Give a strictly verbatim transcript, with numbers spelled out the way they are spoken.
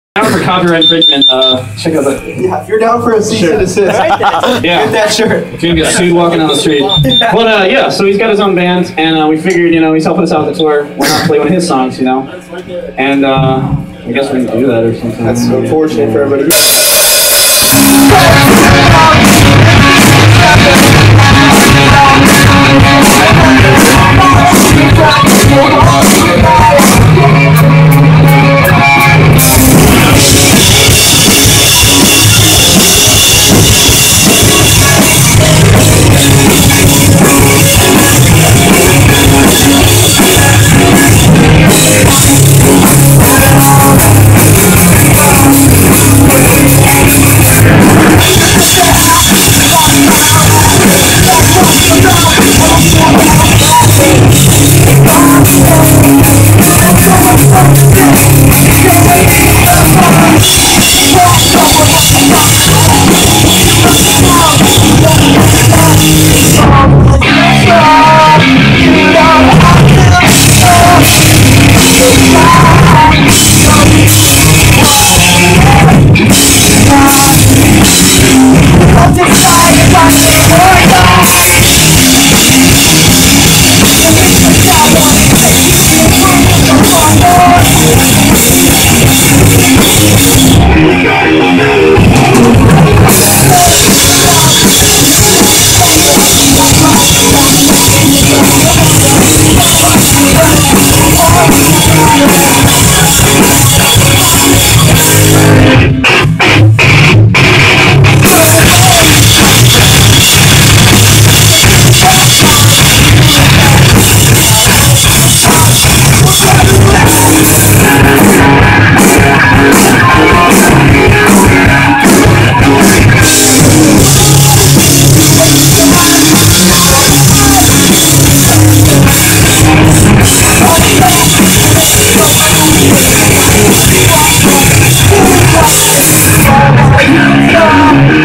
Down for copyright infringement, uh, check out the... Yeah, if you're down for a cease and desist, yeah. get that shirt. You're gonna get sued walking down the street. But uh, yeah, so he's got his own band, and uh, we figured, you know, he's helping us out with the tour. Why not play one of his songs, you know? And uh, I guess we can do that or something. That's unfortunate for everybody. Stop!